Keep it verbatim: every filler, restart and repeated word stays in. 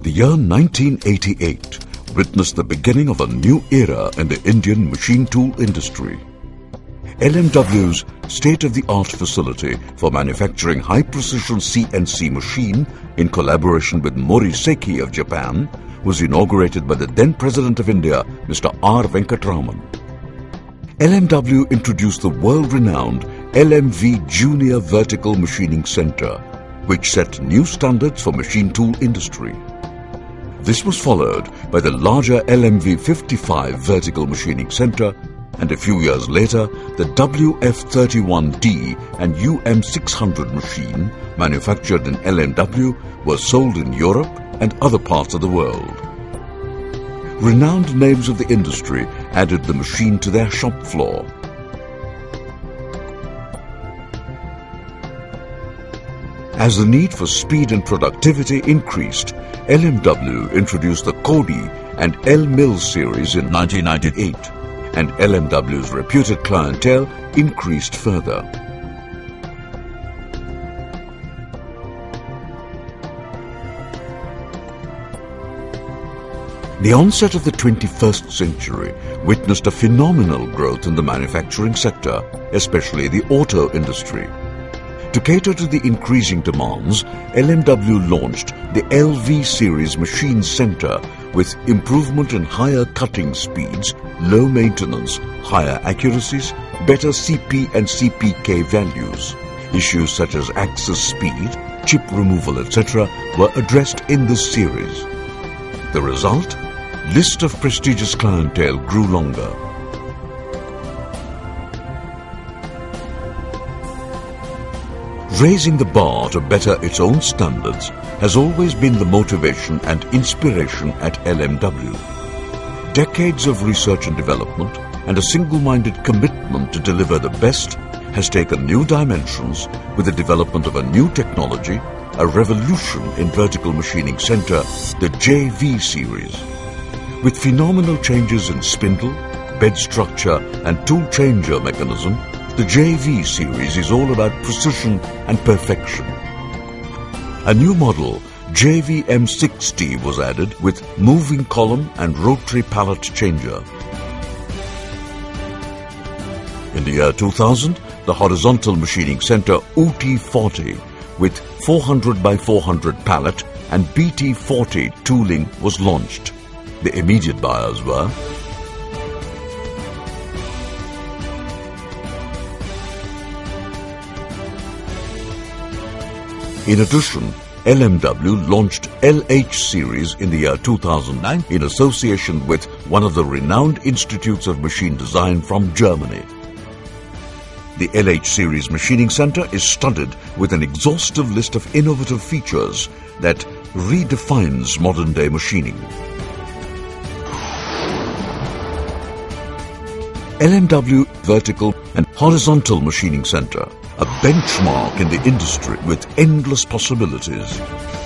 The year nineteen eighty-eight witnessed the beginning of a new era in the Indian machine tool industry. L M W's state-of-the-art facility for manufacturing high-precision C N C machine in collaboration with Moriseki of Japan was inaugurated by the then President of India, Mister R Venkatraman. L M W introduced the world-renowned L M V Junior Vertical Machining Center, which set new standards for machine tool industry. This was followed by the larger L M V fifty-five Vertical Machining Center, and a few years later, the W F thirty-one D and U M six hundred machine, manufactured in L M W, were sold in Europe and other parts of the world. Renowned names of the industry added the machine to their shop floor. As the need for speed and productivity increased, L M W introduced the Cody and L Mill series in nineteen ninety-eight, and L M W's reputed clientele increased further. The onset of the twenty-first century witnessed a phenomenal growth in the manufacturing sector, especially the auto industry. To cater to the increasing demands, L M W launched the L V series machine center with improvement in higher cutting speeds, low maintenance, higher accuracies, better C P and C P K values. Issues such as axis speed, chip removal, et cetera were addressed in this series. The result? List of prestigious clientele grew longer. Raising the bar to better its own standards has always been the motivation and inspiration at L M W. Decades of research and development and a single-minded commitment to deliver the best has taken new dimensions with the development of a new technology, a revolution in vertical machining center, the J V series. With phenomenal changes in spindle, bed structure and tool changer mechanism, the J V series is all about precision and perfection. A new model, J V M sixty, was added with moving column and rotary pallet changer. In the year two thousand, the horizontal machining center O T forty with four hundred by four hundred pallet and B T forty tooling was launched. The immediate buyers were In addition, L M W launched L H series in the year two thousand nine in association with one of the renowned institutes of machine design from Germany. The L H series machining center is studded with an exhaustive list of innovative features that redefines modern-day machining. L M W Vertical and Horizontal Machining Center, a benchmark in the industry with endless possibilities.